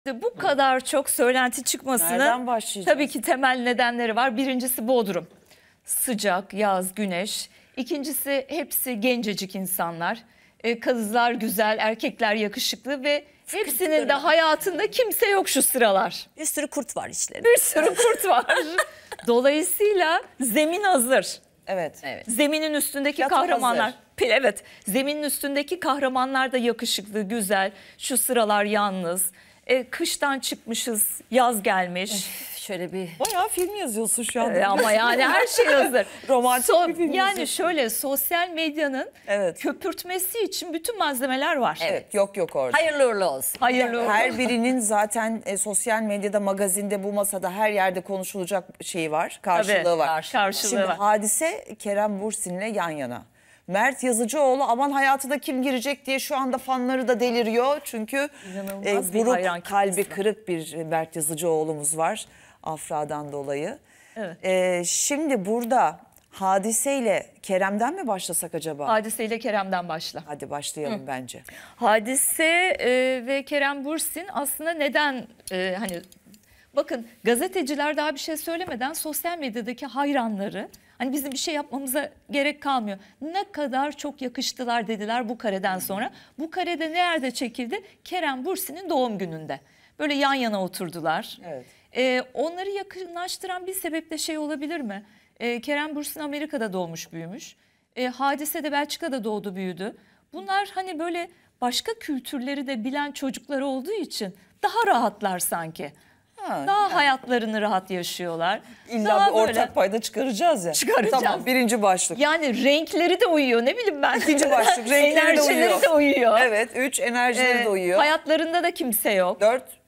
Bu kadar çok söylenti çıkmasının tabii ki temel nedenleri var. Birincisi Bodrum. Sıcak, yaz, güneş. İkincisi hepsi gencecik insanlar. Kızlar güzel, erkekler yakışıklı ve hepsinin de hayatında kimse yok şu sıralar. Bir sürü kurt var içlerinde. Bir sürü kurt var. Dolayısıyla zemin hazır. Evet. Zeminin üstündeki Plato kahramanlar. hazır. Evet. Zeminin üstündeki kahramanlar da yakışıklı, güzel. Şu sıralar yalnız. Kıştan çıkmışız, yaz gelmiş. Şöyle bir... Bayağı film yazıyorsun şu anda. Ama yani her şey hazır. Romantik bir film yani yazıyorsun. şöyle sosyal medyanın köpürtmesi için bütün malzemeler var. Evet, yok orada. Hayırlı uğurlu olsun. Hayırlı olsun. Her birinin zaten sosyal medyada, magazinde, bu masada her yerde konuşulacak şeyi var. Karşılığı var. Karşılığı Şimdi var. Hadise Kerem Bürsin'le yan yana. Mert Yazıcıoğlu aman hayatına kim girecek diye şu anda fanları da deliriyor. Çünkü İnanılmaz bir hayran buruk, kalbi kitlesi. kırık bir Mert Yazıcıoğlu'muz var. Afra'dan dolayı. Evet. Şimdi burada Hadise ile Kerem'den mi başlasak acaba? Hadise ile Kerem'den başla. Hadi başlayalım bence. Hadise ve Kerem Bürsin aslında neden hani bakın gazeteciler daha bir şey söylemeden sosyal medyadaki hayranları hani bizim bir şey yapmamıza gerek kalmıyor. Ne kadar çok yakıştılar dediler bu kareden sonra. Bu karede nerede çekildi? Kerem Bürsin'in doğum gününde. Böyle yan yana oturdular. Evet. Onları yakınlaştıran bir sebep de şey olabilir mi? Kerem Bürsin Amerika'da doğmuş büyümüş. Hadise de Belçika'da doğdu büyüdü. Bunlar hani böyle başka kültürleri de bilen çocukları olduğu için daha rahatlar sanki. Daha hayatlarını rahat yaşıyorlar. İlla Daha bir ortak payda çıkaracağız ya. Çıkaracağız. Tamam, birinci başlık. Yani renkleri de uyuyor, ne bileyim ben. İkinci başlık, renkleri de Enerjileri uyuyor. de uyuyor. Evet, 3 enerjileri de uyuyor. Hayatlarında da kimse yok.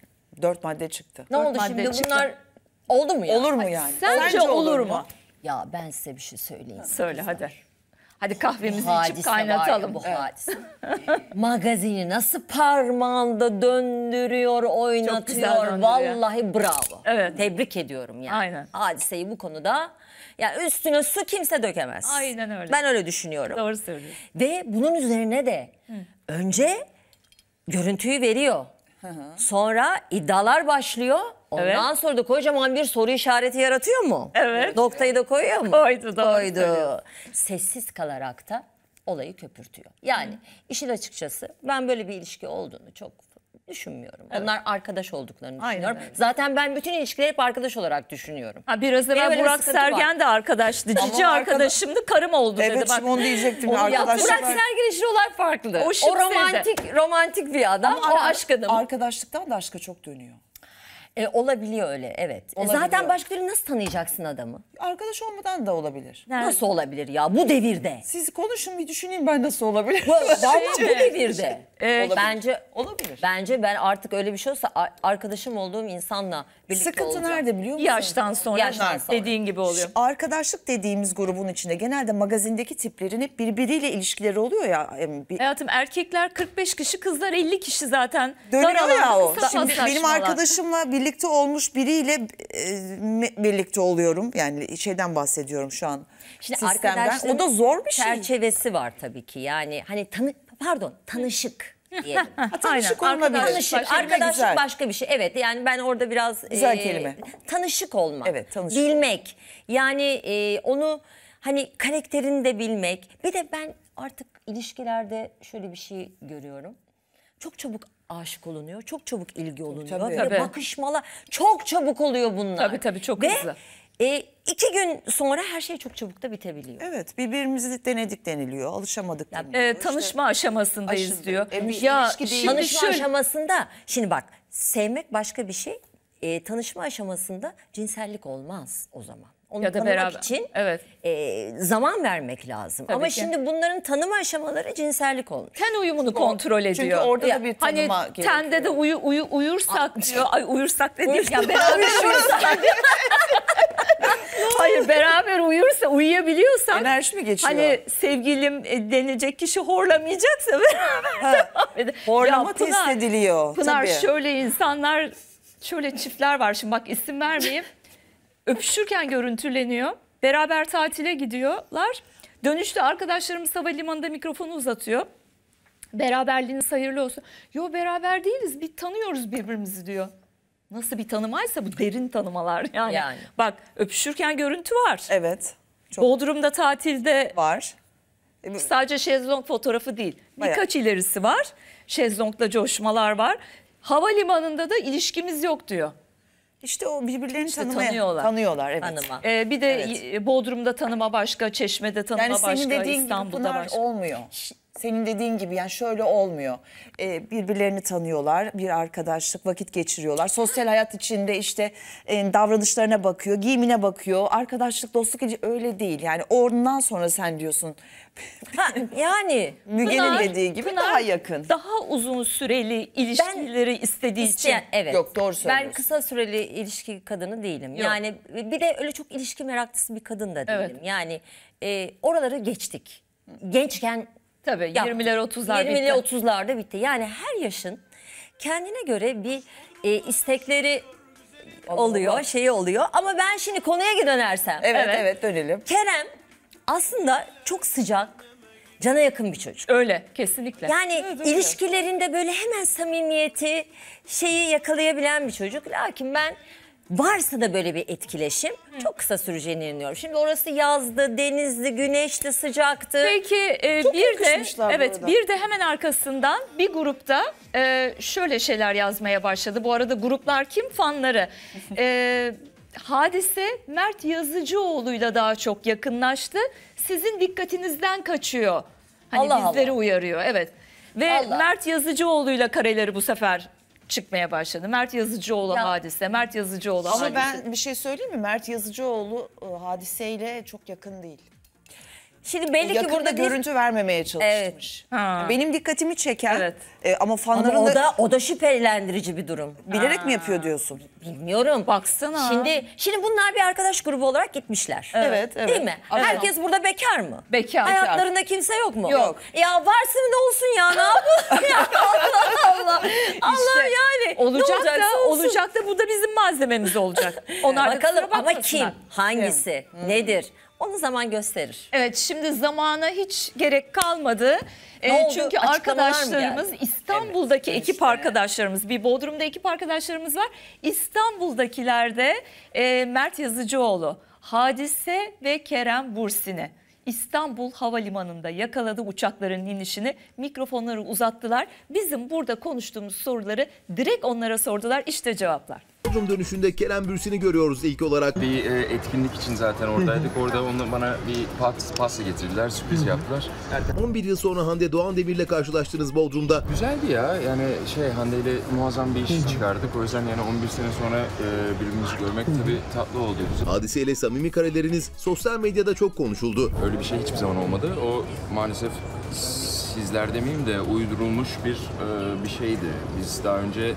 4 madde çıktı. Ne oldu madde şimdi çıktı. bunlar oldu mu ya? Olur mu yani? Sence olur mu? Ya ben size bir şey söyleyeyim. Söyle hadi. Hadi kahvemizi içip Hadise var ya, kaynatalım. bu hadise. Magazini nasıl parmağında döndürüyor, oynatıyor. döndürüyor. Vallahi bravo. Evet. Tebrik ediyorum yani. Aynen. Hadiseyi bu konuda yani üstüne su kimse dökemez. Aynen öyle. Ben öyle düşünüyorum. Doğru söylüyorsun. Ve bunun üzerine de önce görüntüyü veriyor. Sonra iddialar başlıyor. Ondan sonra da kocaman bir soru işareti yaratıyor mu? Evet. Noktayı da koyuyor mu? Koydu, doğru söylüyorsun. Sessiz kalarak da olayı köpürtüyor. Yani işin açıkçası ben böyle bir ilişki olduğunu çok düşünmüyorum. Onlar arkadaş olduklarını Aynen düşünüyorum. öyle. Zaten ben bütün ilişkileri hep arkadaş olarak düşünüyorum. Biraz Benim evvel öyle bir Burak sıkıntı var. Sergen de arkadaştı. Cici arkadaşımdı, karım oldu dedi. Evet, Bak. şimdi onu diyecektim. Onu Ya Arkadaşlar. Burak Sergen için olay farklı. O şık romantik bir adam. O aşk adamı. Arkadaşlıktan da aşka çok dönüyor. Olabiliyor öyle, evet. Olabiliyor. Zaten başka biri nasıl tanıyacaksın adamı? Arkadaş olmadan da olabilir. Nasıl olabilir ya bu devirde? Siz konuşun, bir düşüneyim ben nasıl olabilir. Vallahi bu devirde. Olabilir. Bence ben artık öyle bir şey olsa arkadaşım olduğum insanla birlikte Sıkıntı olacağım. nerede biliyor musun? Yaştan sonra Yaştan sonra. dediğin gibi oluyor. Arkadaşlık dediğimiz grubun içinde genelde magazindeki tiplerin hep birbiriyle ilişkileri oluyor ya. Hayatım erkekler 45 kişi, kızlar 50 kişi zaten. Dönüyor Dar ya o. alanda Şimdi kısa benim paslaşmalar. arkadaşımla birlikte olmuş biriyle birlikte oluyorum. Yani şeyden bahsediyorum şu an. Şimdi Sistemden. arkadaşlığın O da zor bir şey. çerçevesi var tabii ki. Yani hani tanışık diyelim. Tanışık Aynen, olunabilir. arkadaş, Arkadaşlık Güzel. başka bir şey. Evet yani ben orada biraz Güzel kelime. tanışık olmak. Evet, tanışık. Bilmek. Yani onu hani karakterini de bilmek. Bir de ben artık ilişkilerde şöyle bir şey görüyorum. Çok çabuk aşık olunuyor. Çok çabuk ilgi olunuyor. Tabii. Ve bakışmalar çok çabuk oluyor bunlar. Tabii, çok Ve, hızlı. 2 gün sonra her şey çok çabuk da bitebiliyor. Evet, birbirimizi denedik deniliyor. Alışamadık deniliyor. Tanışma aşamasındayız Aşırı. diyor. İlişki değil. Tanışma aşamasında şimdi bak sevmek başka bir şey. Tanışma aşamasında cinsellik olmaz o zaman. Onu Ya da tanımak beraber. için Evet. zaman vermek lazım. Tabii Ama ki. şimdi bunların tanıma aşamaları cinsellik olmuş. Ten uyumunu kontrol ediyor. Çünkü orada da bir tanıma hani gerekiyor. tende de uyursak diyor. Ay uyursak dediğim ya beraber uyursak. Hayır, beraber uyuyabiliyorsan. Enerji mi geçiyor? Hani sevgilim denecek kişi horlamayacaksa beraber devam edin. Horlama Ya test ediliyor. Pınar tabii. şöyle insanlar, şöyle çiftler var. Şimdi bak isim vermeyeyim. Öpüşürken görüntüleniyor. Beraber tatile gidiyorlar. Dönüşte arkadaşlarımız havalimanında mikrofonu uzatıyor. Beraberliğiniz hayırlı olsun. Yo, beraber değiliz, bir tanıyoruz birbirimizi diyor. Nasıl bir tanımaysa bu, derin tanımalar yani. Yani. Bak, öpüşürken görüntü var. Evet. Çok Bodrum'da tatilde var. sadece şezlong fotoğrafı değil. Bayağı. Birkaç ilerisi var. Şezlong'da coşmalar var. Havalimanında da ilişkimiz yok diyor. İşte o birbirlerini İşte tanıyorlar. Tanıyorlar, evet. Tanıma. Bir de Bodrum'da tanıma başka, Çeşme'de tanıma Yani başka, senin dediğin gibi İstanbul'da Pınar başka. olmuyor. Senin dediğin gibi yani şöyle olmuyor. Birbirlerini tanıyorlar, bir arkadaşlık, vakit geçiriyorlar. Sosyal hayat içinde işte davranışlarına bakıyor, giyimine bakıyor. Arkadaşlık, dostluk öyle değil. Yani ondan sonra sen diyorsun. Yani Müge'nin dediği gibi Pınar daha yakın. daha uzun süreli ilişkileri istediği için. evet. Yok, doğru söylüyorsun. Ben kısa süreli ilişki kadını değilim. Yok. Yani bir de öyle çok ilişki meraklısı bir kadın da değilim. Evet. Yani oraları geçtik. Gençken Tabii yaptık. 20'ler 30'lar 20'li bitti. 30'larda bitti. Yani her yaşın kendine göre bir istekleri oluyor, şeyi oluyor. Ama ben şimdi konuya dönersem. Evet, dönelim. Kerem aslında çok sıcak, cana yakın bir çocuk. Öyle, kesinlikle. Yani ilişkilerinde böyle hemen samimiyeti, şeyi yakalayabilen bir çocuk. Lakin ben varsa da böyle bir etkileşim çok kısa süreceğini inanıyorum. Şimdi orası yazdı, denizli, güneşli, sıcaktı. Peki Çok bir de yakışmışlar bu evet arada. bir de hemen arkasından bir grupta şöyle şeyler yazmaya başladı. Bu arada gruplar kim? Fanları. Hadise Mert Yazıcıoğlu'yla daha çok yakınlaştı. Sizin dikkatinizden kaçıyor. Hani Allah bizleri Allah. uyarıyor. Evet. Ve Allah. Mert Yazıcıoğlu'yla kareleri bu sefer çıkmaya başladı. Mert Yazıcıoğlu Ya. Hadise, Mert Yazıcıoğlu Ama Hadise. ben bir şey söyleyeyim mi? Mert Yazıcıoğlu Hadise'yle çok yakın değil. Şimdi belli ki Yakında burada bir... görüntü vermemeye çalışmış. Ha. Benim dikkatimi çeken Evet. Ama fanların Ama da o da şüphelendirici bir durum. bilerek mi yapıyor diyorsun? Bilmiyorum. Baksana. Şimdi bunlar bir arkadaş grubu olarak gitmişler. Evet. Değil mi? Evet. Herkes burada bekar mı? Bekar. Hayatlarında kimse yok mu? Yok. Ya varsın da olsun ya, ne yapalım ya? Allah Allah. Allah İşte yani. olacak ne olacaksa da olsun. olacak da bu da bizim malzememiz olacak. Onlar da Bakalım kusura ama bakmasınlar. kim? Hangisi? Nedir? Onu zaman gösterir. Evet, şimdi zamana hiç gerek kalmadı. Ne oldu? Çünkü Açıklamalar mı arkadaşlarımız geldi? İstanbul'daki Evet, ekip işte. arkadaşlarımız, bir Bodrum'da ekip arkadaşlarımız var. İstanbul'dakilerde Mert Yazıcıoğlu, Hadise ve Kerem Bürsin'i İstanbul Havalimanı'nda yakaladı uçakların inişini. Mikrofonları uzattılar. Bizim burada konuştuğumuz soruları direkt onlara sordular. İşte cevaplar. Bodrum dönüşünde Kerem Bürsin'i görüyoruz ilk olarak. Bir etkinlik için zaten oradaydık. Orada onu bana bir pasta getirdiler, sürpriz yaptılar. 11 yıl sonra Hande Doğan Demir'le karşılaştınız Bodrum'da. Güzeldi ya. Yani Hande ile muazzam bir iş çıkardık. O yüzden yani 11 sene sonra birbirimizi görmek tabii tatlı oldu. Hadise ile samimi kareleriniz sosyal medyada çok konuşuldu. Öyle bir şey hiçbir zaman olmadı. O maalesef sizler demeyeyim de uydurulmuş bir şeydi. Biz daha önce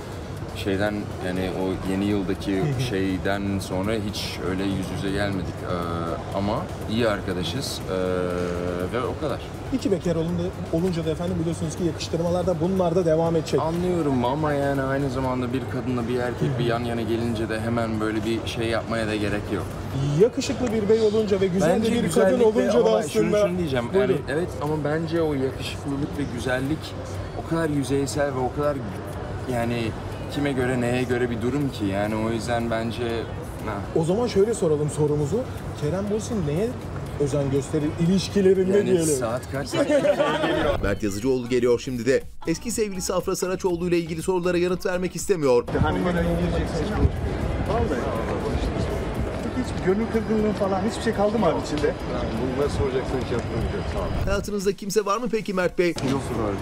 yani o yeni yıldaki şeyden sonra hiç öyle yüz yüze gelmedik. Ama iyi arkadaşız ve o kadar. İki bekar olunca da efendim biliyorsunuz ki yakıştırmalar da bunlar da devam edecek. Anlıyorum ama yani aynı zamanda bir kadınla bir erkek bir yan yana gelince de hemen böyle bir şey yapmaya da gerek yok. Yakışıklı bir bey olunca ve güzel de bir kadın güzellikle olunca da ama aslında... şunu diyeceğim. Yani, Buyurun. evet ama bence o yakışıklılık ve güzellik o kadar yüzeysel ve o kadar yani kime göre neye göre bir durum ki yani o yüzden bence O zaman şöyle soralım sorumuzu. Kerem Bürsin neye özen gösterir ilişkilerinde yani diyelim. saat kaç? Mert Yazıcıoğlu geliyor şimdi de. Eski sevgilisi Afra Saraçoğlu ile ilgili sorulara yanıt vermek istemiyor. Hani vallahi. Hiç gönül kırgınlığı falan hiçbir şey kaldı mı abi içinde? Bunu nasıl soracaksan hiç yapmayacağım. Sağ ol. Hayatınızda kimse var mı peki Mert Bey? Yoksa var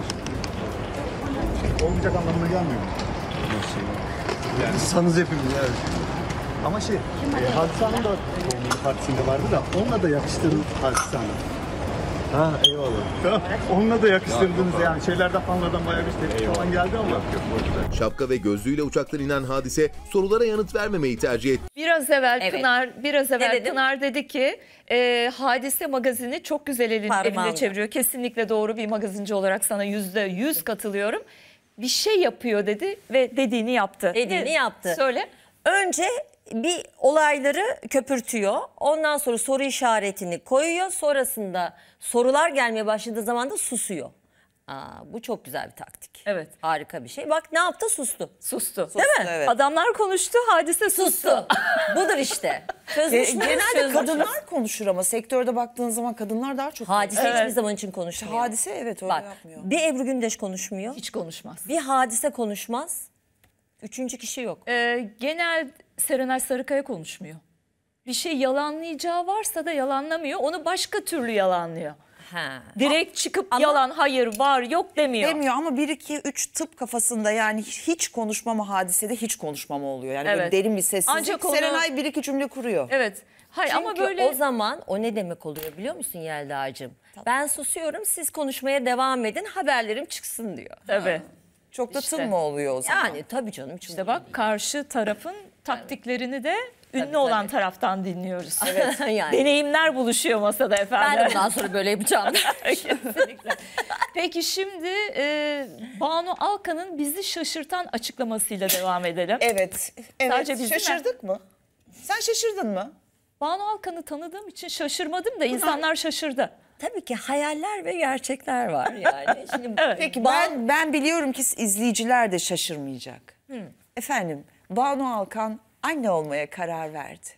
olmayacak anlamına gelmiyor. Nasıl? Yani sanız hepimiz evet. Ama Hadise Hanım da doğum partisinde vardı da onunla da yakıştırdınız Hadise Hanım. Ha eyvallah. Tamam. Onunla da yakıştırdınız yani şeylerden fanlardan bayağı bir tepki falan geldi ama. Yok Şapka ve gözlüğüyle uçaktan inen Hadise sorulara yanıt vermemeyi tercih etti. Biraz evvel Evet. Pınar dedim? Pınar dedi ki Hadise magazini çok güzel elinde Parmağımla. çeviriyor. Kesinlikle doğru, bir magazinci olarak sana %100 katılıyorum. Bir şey yapıyor dedi ve dediğini yaptı. Dediğini yaptı. Söyle. Önce bir olayları köpürtüyor. Ondan sonra soru işaretini koyuyor. Sonrasında sorular gelmeye başladığı zaman da susuyor. Bu çok güzel bir taktik. Evet. Harika bir şey. Bak ne yaptı? Sustu. Sustu. Değil mi? Evet. Adamlar konuştu, Hadise sustu. Budur işte. Çözmüş mü? Genelde Çözmüş. kadınlar konuşur ama sektörde baktığın zaman kadınlar daha çok Hadise konuşuyor. hiçbir zaman için konuşmuyor. Hadise evet öyle Bak, yapmıyor. bir Ebru Gündeş konuşmuyor. Hiç konuşmaz. Bir Hadise konuşmaz. Üçüncü kişi yok. Genel Serenay Sarıkaya konuşmuyor. Bir şey yalanlayacağı varsa da yalanlamıyor. Onu başka türlü yalanlıyor. Ha. Direkt çıkıp yalan, hayır, var, yok demiyor. Demiyor ama 1, 2, 3 tıp kafasında yani hiç konuşmama, Hadisede hiç konuşmama oluyor. Yani böyle Evet. derin bir sessizlik. Ancak onu- Serenay 1, 2 cümle kuruyor. Evet. Hayır Çünkü ama böyle o zaman o ne demek oluyor biliyor musun Yelda'cığım? Ben susuyorum, siz konuşmaya devam edin, haberlerim çıksın diyor. tabii. Çok da İşte. tın mı oluyor o zaman? Yani tabii canım. İşte bak karşı tarafın taktiklerini de ünlü olan taraftan dinliyoruz. Evet. Yani. Deneyimler buluşuyor masada efendim. Ben de bundan sonra böyle yapacağım. Kesinlikle. Peki şimdi Banu Alkan'ın bizi şaşırtan açıklamasıyla devam edelim. Evet. Sadece biz değil mi? Şaşırdık mı? Sen şaşırdın mı? Banu Alkan'ı tanıdığım için şaşırmadım da insanlar şaşırdı. Tabii ki hayaller ve gerçekler var yani. Şimdi Peki ben biliyorum ki izleyiciler de şaşırmayacak. Efendim Banu Alkan anne olmaya karar verdi.